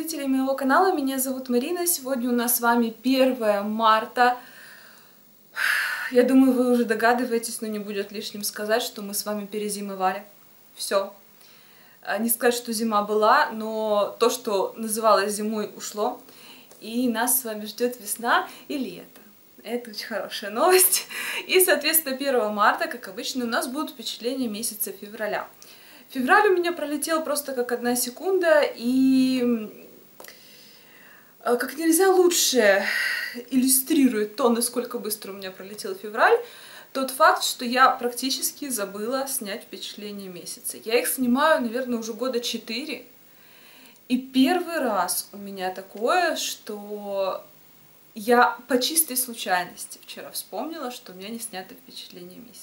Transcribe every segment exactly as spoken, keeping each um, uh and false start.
зрителей моего канала, меня зовут Марина. Сегодня у нас с вами первое марта. Я думаю, вы уже догадываетесь, но не будет лишним сказать, что мы с вами перезимовали. Все. Не сказать, что зима была, но то, что называлось зимой, ушло. И нас с вами ждет весна и лето. Это очень хорошая новость. И, соответственно, первого марта, как обычно, у нас будут впечатления месяца февраля. Февраль у меня пролетел просто как одна секунда, и как нельзя лучше иллюстрирует то, насколько быстро у меня пролетел февраль, тот факт, что я практически забыла снять впечатления месяца. Я их снимаю, наверное, уже года четыре, и первый раз у меня такое, что я по чистой случайности вчера вспомнила, что у меня не снято впечатление месяца.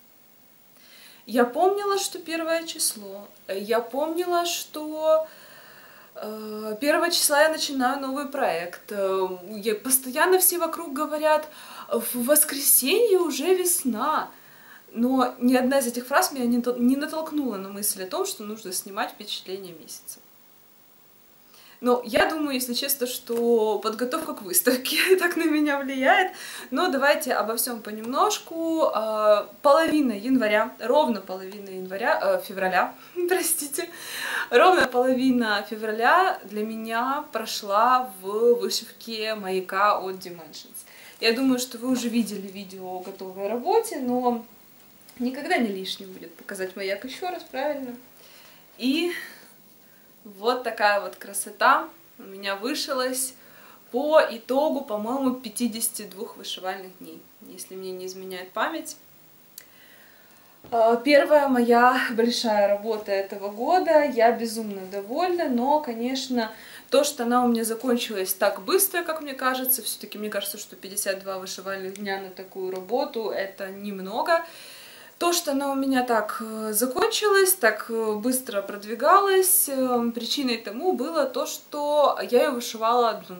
Я помнила, что первое число, я помнила, что э, первого числа я начинаю новый проект. Я, постоянно все вокруг говорят, в воскресенье уже весна. Но ни одна из этих фраз меня не, не натолкнула на мысль о том, что нужно снимать впечатление месяца. Но я думаю, если честно, что подготовка к выставке так на меня влияет. Но давайте обо всем понемножку. Половина января, ровно половина января, э, февраля, простите, ровно половина февраля для меня прошла в вышивке маяка от Dimensions. Я думаю, что вы уже видели видео о готовой работе, но никогда не лишним будет показать маяк еще раз, правильно? И вот такая вот красота у меня вышилась по итогу, по-моему, пятидесяти двух вышивальных дней, если мне не изменяет память. Первая моя большая работа этого года, я безумно довольна, но, конечно, то, что она у меня закончилась так быстро, как мне кажется, все-таки мне кажется, что пятьдесят два вышивальных дня на такую работу — это немного. То, что она у меня так закончилась, так быстро продвигалась, причиной тому было то, что я ее вышивала одну.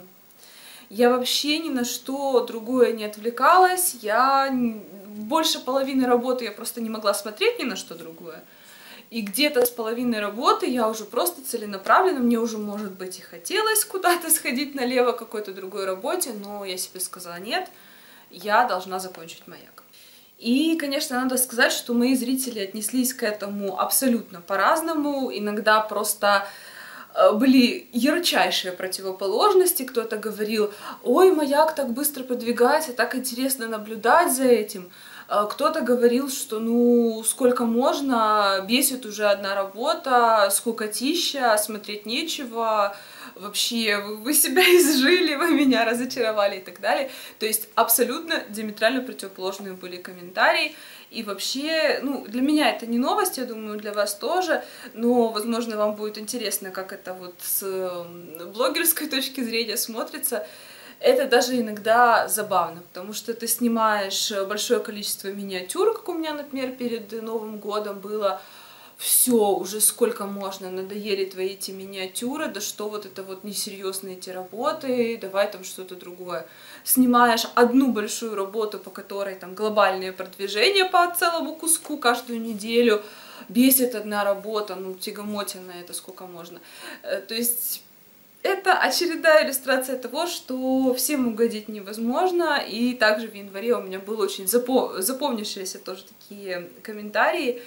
Я вообще ни на что другое не отвлекалась, я больше половины работы я просто не могла смотреть ни на что другое. И где-то с половиной работы я уже просто целенаправленно, мне уже, может быть, и хотелось куда-то сходить налево какой-то другой работе, но я себе сказала: нет, я должна закончить маяк. И, конечно, надо сказать, что мои зрители отнеслись к этому абсолютно по-разному. Иногда просто были ярчайшие противоположности. Кто-то говорил: ой, маяк так быстро продвигается, так интересно наблюдать за этим. Кто-то говорил, что ну сколько можно, бесит уже одна работа, скукотища, смотреть нечего, вообще вы себя изжили, вы меня разочаровали и так далее. То есть абсолютно диаметрально противоположные были комментарии. И вообще, ну, для меня это не новость, я думаю, для вас тоже, но, возможно, вам будет интересно, как это вот с блогерской точки зрения смотрится. Это даже иногда забавно, потому что ты снимаешь большое количество миниатюр, как у меня, например, перед Новым годом было. Все, уже сколько можно, надоели твои эти миниатюры, да что вот это вот несерьезные эти работы, давай там что-то другое. Снимаешь одну большую работу, по которой там глобальные продвижения по целому куску каждую неделю, бесит одна работа, ну тягомотина это сколько можно. То есть это очередная иллюстрация того, что всем угодить невозможно, и также в январе у меня было очень запом... запомнившиеся тоже такие комментарии.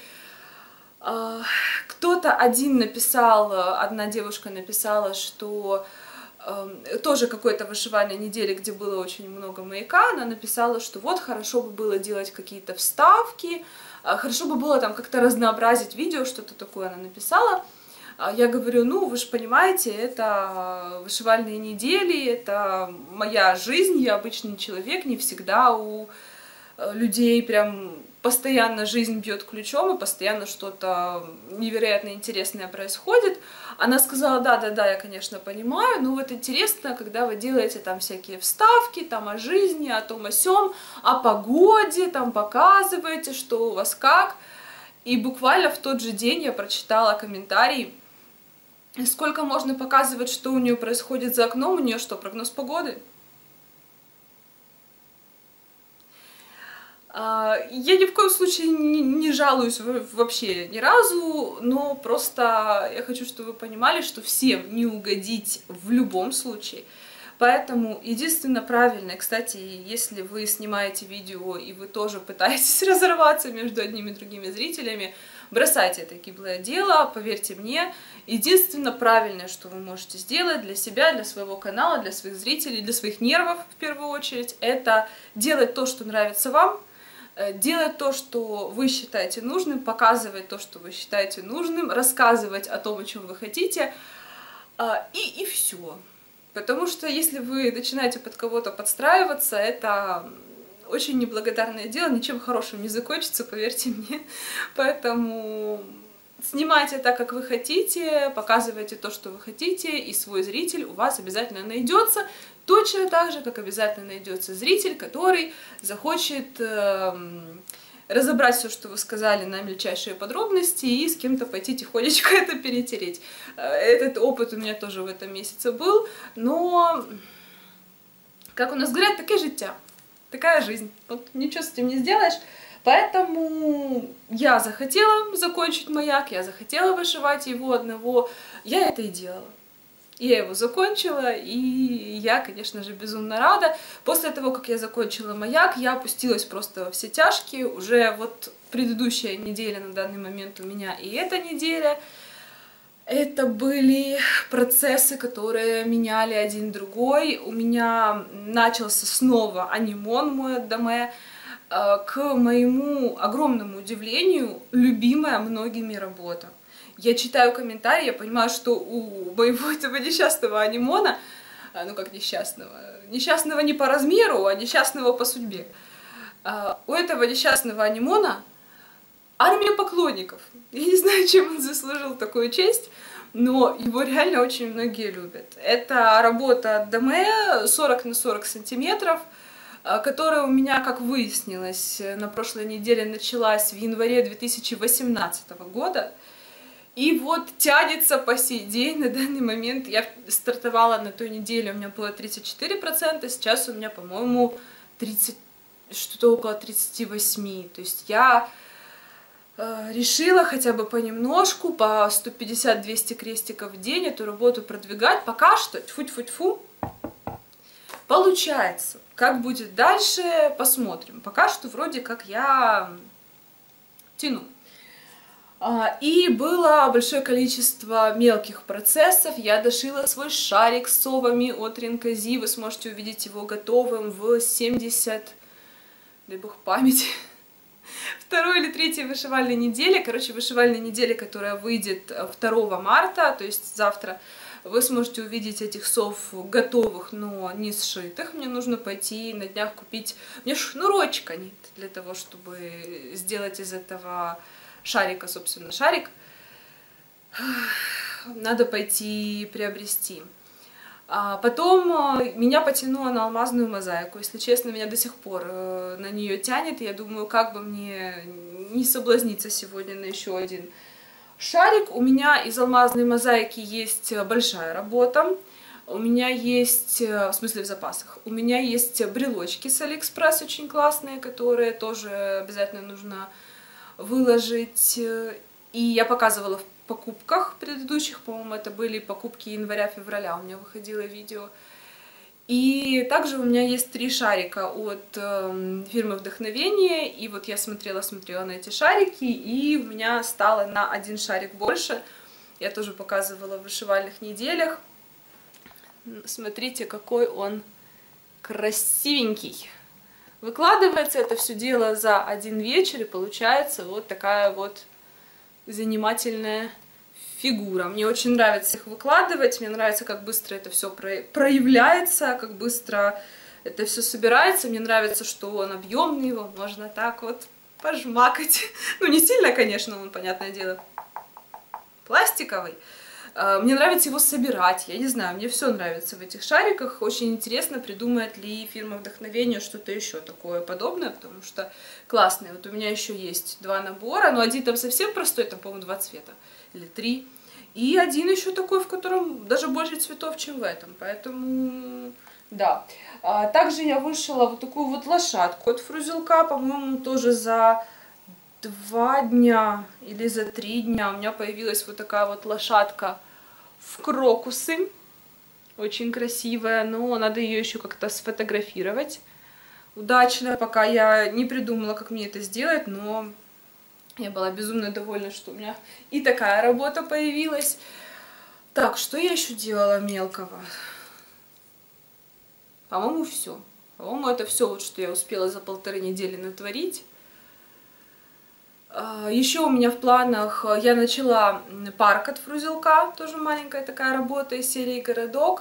Кто-то один написал, одна девушка написала, что э, тоже какое-то вышивание недели, где было очень много маяка, она написала, что вот хорошо бы было делать какие-то вставки, хорошо бы было там как-то разнообразить видео, что-то такое она написала. Я говорю: ну, вы же понимаете, это вышивальные недели, это моя жизнь, я обычный человек, не всегда у людей прям постоянно жизнь бьет ключом, и постоянно что-то невероятно интересное происходит. Она сказала: да-да-да, я, конечно, понимаю, но вот интересно, когда вы делаете там всякие вставки, там о жизни, о том, о сём, о погоде, там показываете, что у вас как. И буквально в тот же день я прочитала комментарий: сколько можно показывать, что у нее происходит за окном, у нее что, прогноз погоды? Я ни в коем случае не, не жалуюсь вообще ни разу, но просто я хочу, чтобы вы понимали, что всем не угодить в любом случае. Поэтому единственно правильное, кстати, если вы снимаете видео и вы тоже пытаетесь разорваться между одними и другими зрителями, бросайте это гиблое дело, поверьте мне. Единственно правильное, что вы можете сделать для себя, для своего канала, для своих зрителей, для своих нервов в первую очередь, это делать то, что нравится вам, делать то, что вы считаете нужным, показывать то, что вы считаете нужным, рассказывать о том, о чем вы хотите, и, и все. Потому что если вы начинаете под кого-то подстраиваться, это очень неблагодарное дело, ничем хорошим не закончится, поверьте мне. Поэтому снимайте так, как вы хотите, показывайте то, что вы хотите, и свой зритель у вас обязательно найдется. Точно так же, как обязательно найдется зритель, который захочет э, разобрать все, что вы сказали, на мельчайшие подробности и с кем-то пойти тихонечко это перетереть. Этот опыт у меня тоже в этом месяце был, но, как у нас говорят, такая життя, такая жизнь. Вот ничего с этим не сделаешь. Поэтому я захотела закончить маяк, я захотела вышивать его одного, я это и делала. Я его закончила, и я, конечно же, безумно рада. После того, как я закончила маяк, я опустилась просто во все тяжкие. Уже вот предыдущая неделя на данный момент у меня и эта неделя. Это были процессы, которые меняли один другой. У меня начался снова анимон мой Адаме. К моему огромному удивлению, любимая многими работа. Я читаю комментарии, я понимаю, что у моего этого несчастного анимона, ну как несчастного, несчастного не по размеру, а несчастного по судьбе, у этого несчастного анимона армия поклонников. Я не знаю, чем он заслужил такую честь, но его реально очень многие любят. Это работа Адаме сорок на сорок сантиметров, которая у меня, как выяснилось, на прошлой неделе началась в январе две тысячи восемнадцатого года. И вот тянется по сей день, на данный момент. Я стартовала на той неделе, у меня было тридцать четыре процента, сейчас у меня, по-моему, тридцать, что-то около тридцати восьми. То есть я э, решила хотя бы понемножку, по сто пятьдесят — двести крестиков в день эту работу продвигать. Пока что, тьфу-тьфу-тьфу, получается. Как будет дальше, посмотрим. Пока что вроде как я тяну. И было большое количество мелких процессов. Я дошила свой шарик с совами от Ринкази. Вы сможете увидеть его готовым в семьдесят, дай бог памяти, второй или третьей вышивальной неделе. Короче, вышивальной неделе, которая выйдет второго марта, то есть завтра, вы сможете увидеть этих сов готовых, но не сшитых. Мне нужно пойти на днях купить... Мне шнурочка нет для того, чтобы сделать из этого шарика, собственно, шарик. Надо пойти приобрести. А потом меня потянуло на алмазную мозаику. Если честно, меня до сих пор на нее тянет. Я думаю, как бы мне не соблазниться сегодня на еще один шарик. У меня из алмазной мозаики есть большая работа. У меня есть, в смысле в запасах, у меня есть брелочки с Алиэкспресс очень классные, которые тоже обязательно нужно выложить. И я показывала в покупках предыдущих, по-моему, это были покупки января-февраля, у меня выходило видео. И также у меня есть три шарика от э, фирмы Вдохновение, и вот я смотрела-смотрела на эти шарики, и у меня стало на один шарик больше. Я тоже показывала в вышивальных неделях. Смотрите, какой он красивенький. Выкладывается это все дело за один вечер, и получается вот такая вот занимательная фигура. Мне очень нравится их выкладывать, мне нравится, как быстро это все проявляется, как быстро это все собирается. Мне нравится, что он объемный, его можно так вот пожмакать. Ну, не сильно, конечно, он, понятное дело, пластиковый. Мне нравится его собирать, я не знаю, мне все нравится в этих шариках. Очень интересно, придумает ли фирма Вдохновение что-то еще такое подобное, потому что классные. Вот у меня еще есть два набора, но один там совсем простой, там, по-моему, два цвета или три. И один еще такой, в котором даже больше цветов, чем в этом. Поэтому Да. А, также я вышила вот такую вот лошадку от Фрузелка, по-моему, тоже за два дня или за три дня у меня появилась вот такая вот лошадка в крокусы. Очень красивая, но надо ее еще как-то сфотографировать удачно, пока я не придумала, как мне это сделать, но я была безумно довольна, что у меня и такая работа появилась. Так, что я еще делала мелкого? По-моему, все. По-моему, это все, вот, что я успела за полторы недели натворить. Еще у меня в планах, я начала парк от Фрузелка, тоже маленькая такая работа из серии «Городок».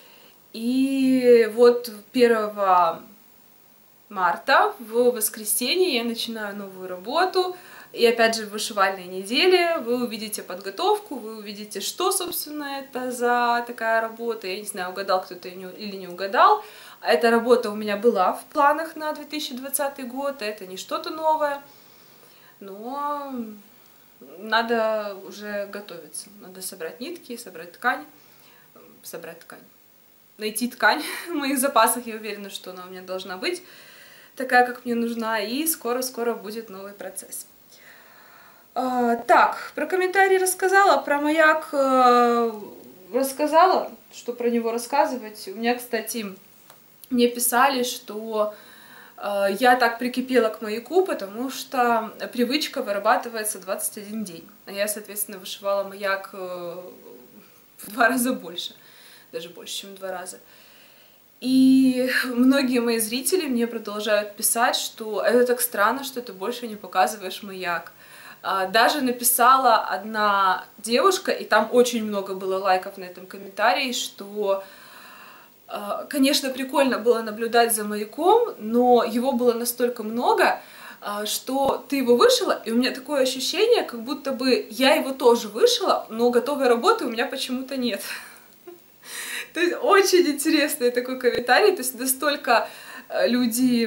И вот первого марта, в воскресенье, я начинаю новую работу. И опять же, в вышивальной неделе вы увидите подготовку, вы увидите, что, собственно, это за такая работа. Я не знаю, угадал кто-то или не угадал. Эта работа у меня была в планах на две тысячи двадцатый год, это не что-то новое. Но надо уже готовиться. Надо собрать нитки, собрать ткань. Собрать ткань. Найти ткань в моих запасах. Я уверена, что она у меня должна быть такая, как мне нужна. И скоро-скоро будет новый процесс. А, так, про комментарии рассказала. Про маяк э, рассказала, что про него рассказывать. У меня, кстати, мне писали, что я так прикипела к маяку, потому что привычка вырабатывается двадцать один день. А я, соответственно, вышивала маяк в два раза больше. Даже больше, чем в два раза. И многие мои зрители мне продолжают писать, что это так странно, что ты больше не показываешь маяк. Даже написала одна девушка, и там очень много было лайков на этом комментарии, что... Конечно, прикольно было наблюдать за маяком, но его было настолько много, что ты его вышила, и у меня такое ощущение, как будто бы я его тоже вышила, но готовой работы у меня почему-то нет. То есть очень интересный такой комментарий, то есть настолько люди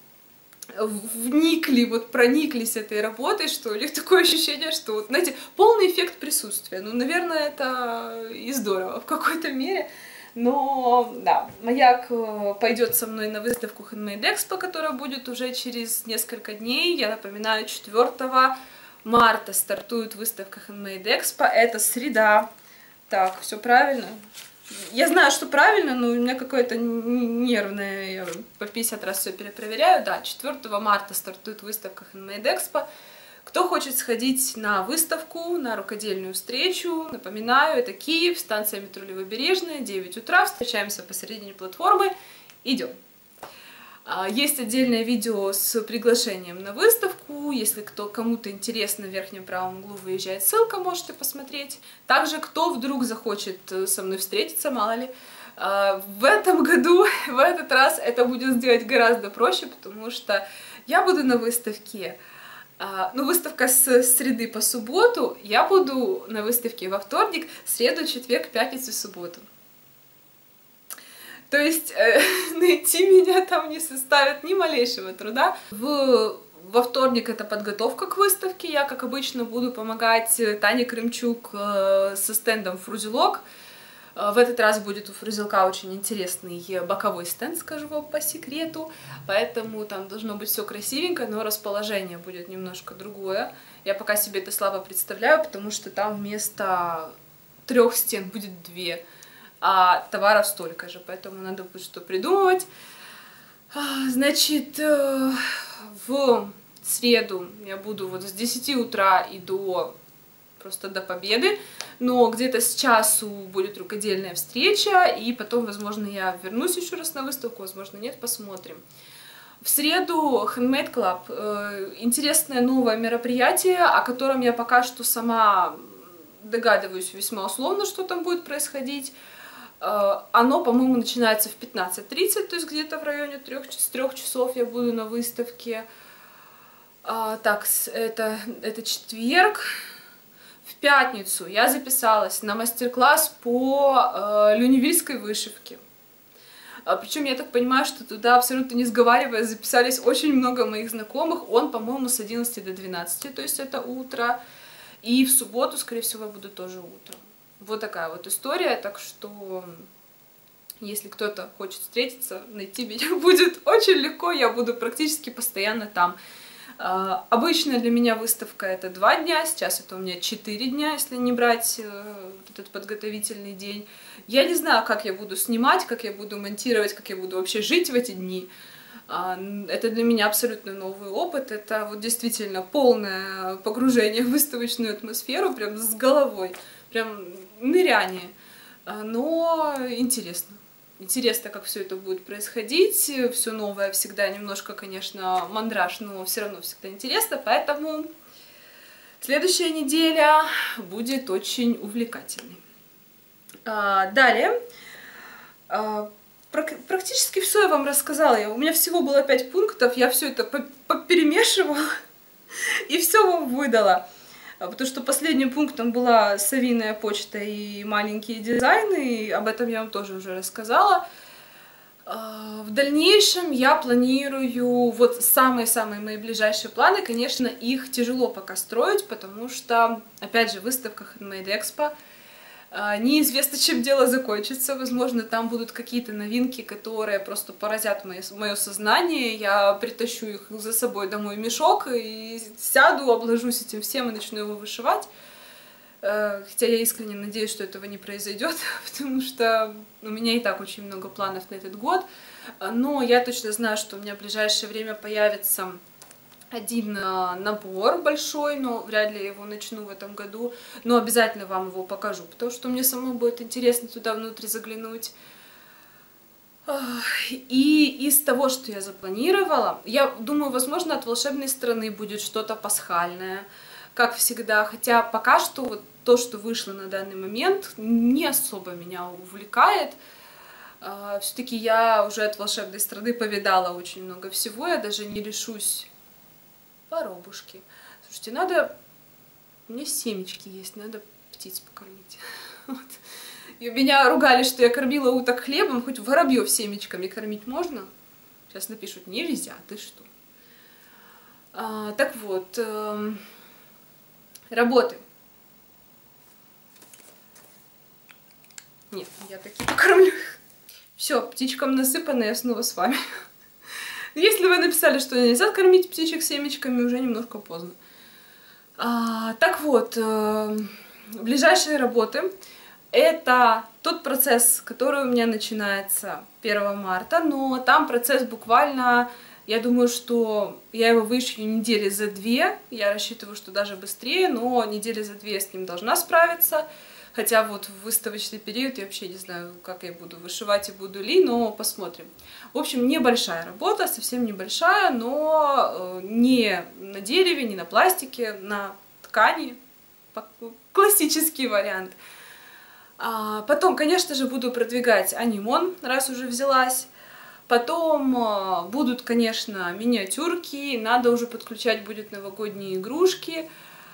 вникли, вот прониклись этой работой, что у них такое ощущение, что, вот, знаете, полный эффект присутствия. Ну, наверное, это и здорово в какой-то мере. Но, да, маяк пойдет со мной на выставку Handmade Expo, которая будет уже через несколько дней. Я напоминаю, четвёртого марта стартует выставка Handmade Expo. Это среда. Так, все правильно? Я знаю, что правильно, но у меня какое-то нервное, я по пятьдесят раз все перепроверяю. Да, четвёртого марта стартует выставка Handmade Expo. Кто хочет сходить на выставку, на рукодельную встречу, напоминаю, это Киев, станция метро Левобережная, девять утра, встречаемся посередине платформы, идем. Есть отдельное видео с приглашением на выставку, если кто, кому-то интересно, в верхнем правом углу выезжает ссылка, можете посмотреть. Также, кто вдруг захочет со мной встретиться, мало ли, в этом году, в этот раз это будет сделать гораздо проще, потому что я буду на выставке. Uh, ну, выставка с среды по субботу, я буду на выставке во вторник, среду, четверг, пятницу, субботу. То есть э, найти меня там не составит ни малейшего труда. В, во вторник это подготовка к выставке, я, как обычно, буду помогать Тане Крымчук э, со стендом Фрузелок. В этот раз будет у Фрузелка очень интересный боковой стенд, скажу вам по секрету, поэтому там должно быть все красивенько, но расположение будет немножко другое. Я пока себе это слабо представляю, потому что там вместо трех стен будет две, а товаров столько же, поэтому надо будет что придумывать. Значит, в среду я буду вот с десяти утра и до... просто до победы, но где-то с часу будет рукодельная встреча, и потом, возможно, я вернусь еще раз на выставку, возможно, нет, посмотрим. В среду Handmade Club, интересное новое мероприятие, о котором я пока что сама догадываюсь весьма условно, что там будет происходить. Оно, по-моему, начинается в пятнадцать тридцать, то есть где-то в районе трех часов я буду на выставке. Так, это, это четверг. В пятницу я записалась на мастер-класс по э, люневильской вышивке. А, причем я так понимаю, что туда, абсолютно не сговариваясь, записались очень много моих знакомых. Он, по-моему, с одиннадцати до двенадцати, то есть это утро. И в субботу, скорее всего, я буду тоже утром. Вот такая вот история, так что Если кто-то хочет встретиться, найти меня будет очень легко, я буду практически постоянно там. Uh, обычно для меня выставка это два дня, сейчас это у меня четыре дня, если не брать uh, этот подготовительный день. Я не знаю, как я буду снимать, как я буду монтировать, как я буду вообще жить в эти дни. Uh, это для меня абсолютно новый опыт, это вот действительно полное погружение в выставочную атмосферу, прям с головой, прям ныряние, uh, но интересно. Интересно, как все это будет происходить, все новое всегда немножко, конечно, мандраж, но все равно всегда интересно, поэтому следующая неделя будет очень увлекательной. Далее, практически все я вам рассказала, у меня всего было пять пунктов, я все это поперемешивала и все вам выдала. Потому что последним пунктом была совиная почта и маленькие дизайны, и об этом я вам тоже уже рассказала. В дальнейшем я планирую, вот самые-самые мои ближайшие планы, конечно, их тяжело пока строить, потому что, опять же, выставка Handmade Expo, неизвестно, чем дело закончится, возможно, там будут какие-то новинки, которые просто поразят мое, мое сознание, я притащу их за собой домой в мешок и сяду, обложусь этим всем и начну его вышивать, хотя я искренне надеюсь, что этого не произойдет, потому что у меня и так очень много планов на этот год, но я точно знаю, что у меня в ближайшее время появится один набор большой, но вряд ли я его начну в этом году, но обязательно вам его покажу, потому что мне самой будет интересно туда внутрь заглянуть. И из того, что я запланировала, я думаю, возможно, от волшебной страны будет что-то пасхальное, как всегда, хотя пока что вот то, что вышло на данный момент, не особо меня увлекает. Все-таки я уже от волшебной страны повидала очень много всего, я даже не решусь. Воробушки. Слушайте, надо... У меня семечки есть, надо птиц покормить. Вот. И меня ругали, что я кормила уток хлебом, хоть воробьев семечками кормить можно. Сейчас напишут, нельзя, ты что? А, так вот, э, работы. Нет, я такие покормлю. Все, птичкам насыпано, я снова с вами. Если вы написали, что нельзя кормить птичек семечками, уже немножко поздно. А, так вот, э, ближайшие работы — это тот процесс, который у меня начинается первого марта, но там процесс буквально, я думаю, что я его вышью недели за две, я рассчитываю, что даже быстрее, но недели за две я с ним должна справиться. Хотя вот в выставочный период я вообще не знаю, как я буду вышивать и буду ли, но посмотрим. В общем, небольшая работа, совсем небольшая, но не на дереве, не на пластике, на ткани. Классический вариант. А потом, конечно же, буду продвигать анимон, раз уже взялась. Потом будут, конечно, миниатюрки, надо уже подключать будет новогодние игрушки.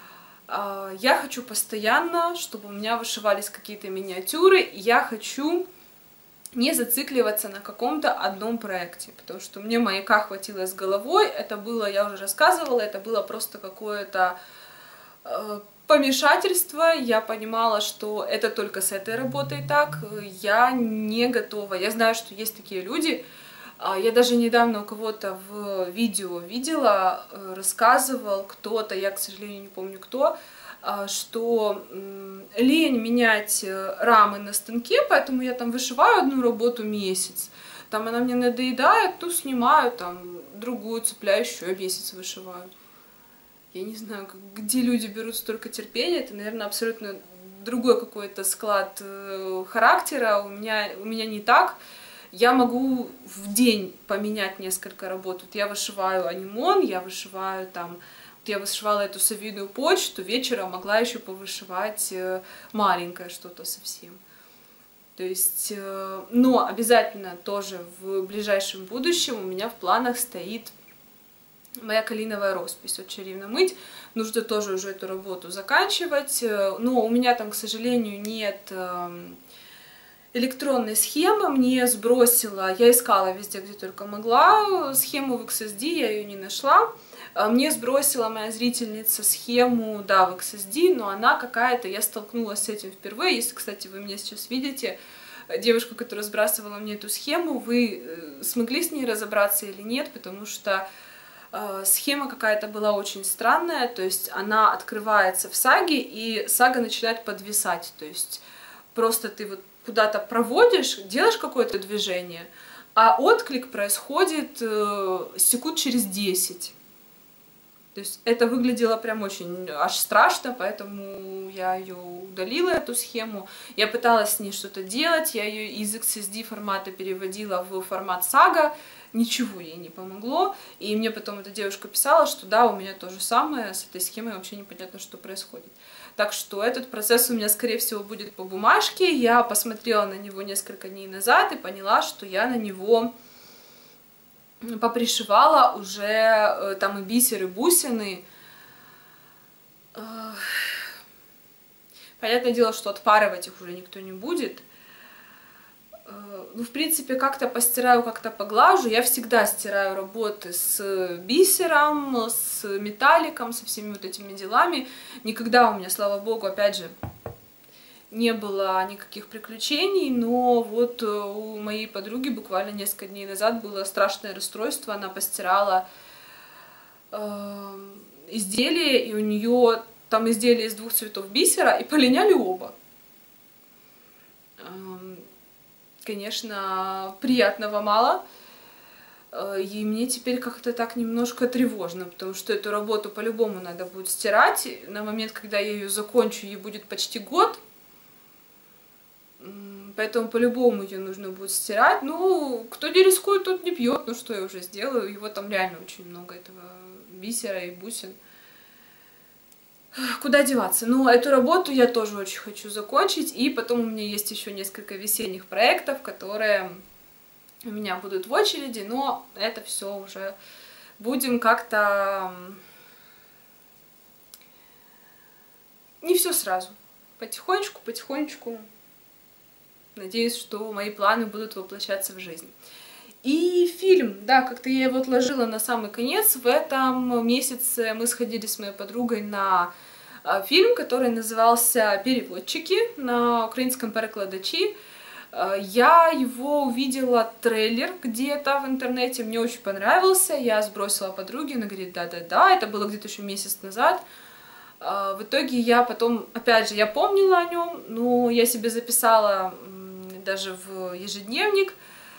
Я хочу постоянно, чтобы у меня вышивались какие-то миниатюры, я хочу не зацикливаться на каком-то одном проекте, потому что мне маяка хватило с головой, это было, я уже рассказывала, это было просто какое-то э, помешательство, я понимала, что это только с этой работой так, я не готова, я знаю, что есть такие люди. Я даже недавно у кого-то в видео видела, рассказывал кто-то, я, к сожалению, не помню кто, что лень менять рамы на станке, поэтому я там вышиваю одну работу месяц. Там она мне надоедает, то снимаю, там другую цепляю, еще месяц вышиваю. Я не знаю, где люди берут столько терпения, это, наверное, абсолютно другой какой-то склад характера, у меня, у меня не так. Я могу в день поменять несколько работ. Вот я вышиваю анимон, я вышиваю там, вот я вышивала эту совиную почту, вечером могла еще повышивать маленькое что-то совсем. То есть, но обязательно тоже в ближайшем будущем у меня в планах стоит моя калиновая роспись от Чарівна мить. Нужно тоже уже эту работу заканчивать, но у меня там, к сожалению, нет электронной схемы, мне сбросила, я искала везде, где только могла, схему в икс эс ди, я ее не нашла. Мне сбросила моя зрительница схему, да, в икс эс ди, но она какая-то, я столкнулась с этим впервые. Если, кстати, вы меня сейчас видите, девушку, которая сбрасывала мне эту схему, вы смогли с ней разобраться или нет, потому что э, схема какая-то была очень странная, то есть она открывается в саге, и сага начинает подвисать, то есть просто ты вот куда-то проводишь, делаешь какое-то движение, а отклик происходит э, секунд через десять. То есть это выглядело прям очень аж страшно, поэтому я ее удалила, эту схему. Я пыталась с ней что-то делать, я ее из икс эс ди формата переводила в формат сага, ничего ей не помогло. И мне потом эта девушка писала, что да, у меня то же самое, с этой схемой вообще непонятно, что происходит. Так что этот процесс у меня, скорее всего, будет по бумажке. Я посмотрела на него несколько дней назад и поняла, что я на него попришивала уже там и бисер, и бусины. Понятное дело, что отпарывать их уже никто не будет. Ну, в принципе, как-то постираю, как-то поглажу. Я всегда стираю работы с бисером, с металликом, со всеми вот этими делами. Никогда у меня, слава богу, опять же, не было никаких приключений, но вот у моей подруги буквально несколько дней назад было страшное расстройство. Она постирала э, изделие, и у нее там изделие из двух цветов бисера, и полиняли оба. Э, конечно, приятного мало. И мне теперь как-то так немножко тревожно, потому что эту работу по-любому надо будет стирать. На момент, когда я ее закончу, ей будет почти год. Поэтому по-любому ее нужно будет стирать. Ну, кто не рискует, тот не пьет. Ну, что я уже сделаю. Его там реально очень много, этого бисера и бусин. Куда деваться? Ну, эту работу я тоже очень хочу закончить. И потом у меня есть еще несколько весенних проектов, которые у меня будут в очереди. Но это все уже будем как-то... Не все сразу. Потихонечку, потихонечку. Надеюсь, что мои планы будут воплощаться в жизнь. И фильм, да, как-то я его отложила на самый конец. В этом месяце мы сходили с моей подругой на фильм, который назывался «Переводчики», на украинском «Перекладачи». Я его увидела, трейлер где-то в интернете, мне очень понравился. Я сбросила подруге, она говорит, да-да-да, это было где-то еще месяц назад. В итоге я потом, опять же, я помнила о нем, но я себе записала даже в ежедневник,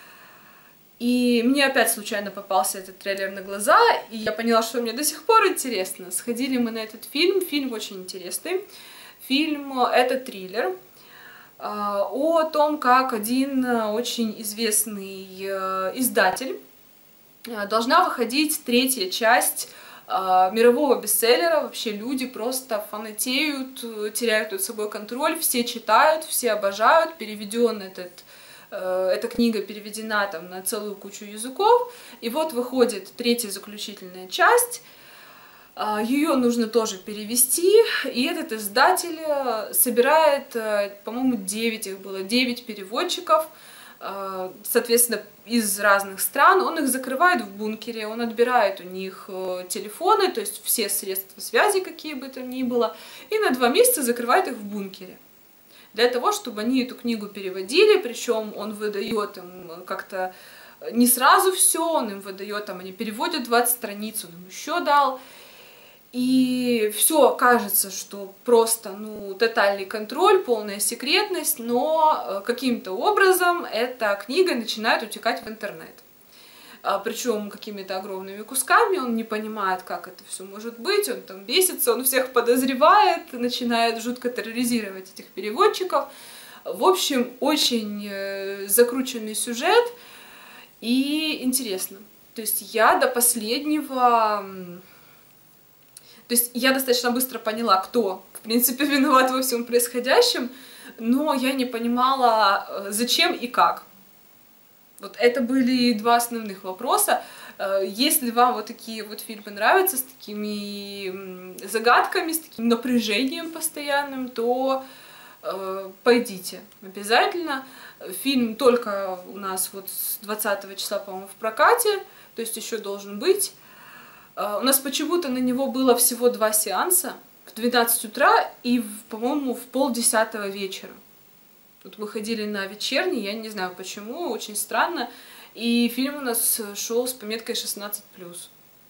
и мне опять случайно попался этот трейлер на глаза, и я поняла, что мне до сих пор интересно. Сходили мы на этот фильм, фильм очень интересный. Фильм — это триллер о том, как один очень известный издатель, должна выходить третья часть мирового бестселлера. Вообще люди просто фанатеют, теряют над собой контроль, все читают, все обожают. Переведен этот, эта книга переведена там на целую кучу языков. И вот выходит третья заключительная часть. Ее нужно тоже перевести. И этот издатель собирает, по-моему, девять их было, девять переводчиков, соответственно, из разных стран. Он их закрывает в бункере, он отбирает у них телефоны, то есть все средства связи, какие бы там ни было, и на два месяца закрывает их в бункере. Для того, чтобы они эту книгу переводили, причем он выдает им как-то не сразу все, он им выдает, там, они переводят двадцать страниц, он им еще дал. И все кажется, что просто, ну, тотальный контроль, полная секретность, но каким-то образом эта книга начинает утекать в интернет. Причем какими-то огромными кусками, он не понимает, как это все может быть, он там бесится, он всех подозревает, начинает жутко терроризировать этих переводчиков. В общем, очень закрученный сюжет и интересно. То есть я до последнего... То есть я достаточно быстро поняла, кто, в принципе, виноват во всем происходящем, но я не понимала, зачем и как. Вот это были два основных вопроса. Если вам вот такие вот фильмы нравятся, с такими загадками, с таким напряжением постоянным, то пойдите обязательно. Фильм только у нас вот с двадцатого числа, по-моему, в прокате, то есть еще должен быть. У нас почему-то на него было всего два сеанса, в двенадцать утра и, по-моему, в полдесятого вечера. тут выходили на вечерний, я не знаю почему, очень странно. И фильм у нас шел с пометкой шестнадцать плюс.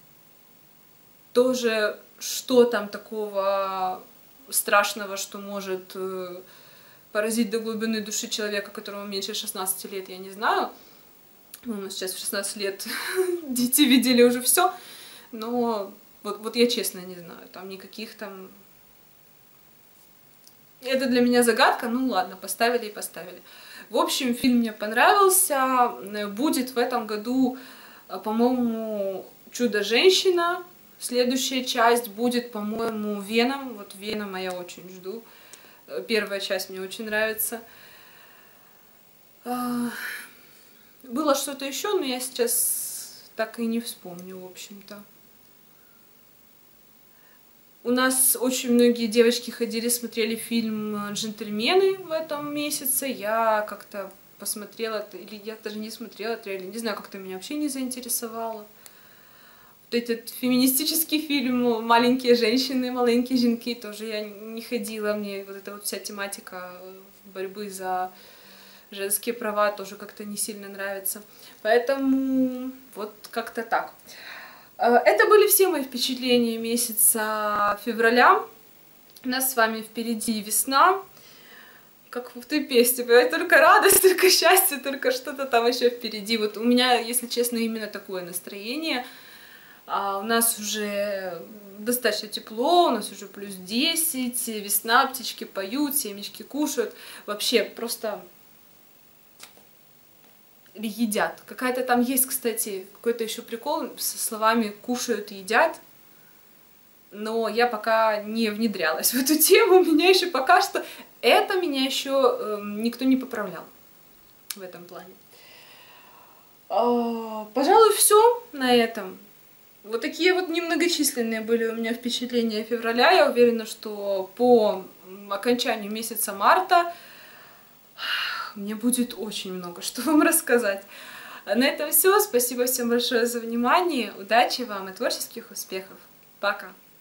Тоже, что там такого страшного, что может поразить до глубины души человека, которому меньше шестнадцати лет, я не знаю. Ну, у нас сейчас в шестнадцать лет дети видели уже все, но вот, вот я честно не знаю, там никаких там... Это для меня загадка, ну ладно, поставили и поставили. В общем, фильм мне понравился, будет в этом году, по-моему, «Чудо-женщина», следующая часть будет, по-моему, «Веном», вот «Венома» я очень жду, первая часть мне очень нравится. Было что-то еще, но я сейчас так и не вспомню, в общем-то. У нас очень многие девочки ходили, смотрели фильм «Джентльмены» в этом месяце. Я как-то посмотрела, или я даже не смотрела трейлер, не знаю, как-то меня вообще не заинтересовало. Вот этот феминистический фильм «Маленькие женщины, маленькие жінки» тоже я не ходила. Мне вот эта вот вся тематика борьбы за женские права тоже как-то не сильно нравится. Поэтому вот как-то так. Это были все мои впечатления месяца февраля. У нас с вами впереди весна. Как в той песне, только радость, только счастье, только что-то там еще впереди. Вот у меня, если честно, именно такое настроение. А у нас уже достаточно тепло, у нас уже плюс десять, весна, птички поют, семечки кушают. Вообще просто... Или едят. Какая-то там есть, кстати, какой-то еще прикол со словами «кушают» и «едят». Но я пока не внедрялась в эту тему. У меня еще пока что... Это меня еще э, никто не поправлял в этом плане. А, пожалуй, все на этом. Вот такие вот немногочисленные были у меня впечатления февраля. Я уверена, что по окончанию месяца марта мне будет очень много что вам рассказать. На этом все. Спасибо всем большое за внимание. Удачи вам и творческих успехов. Пока!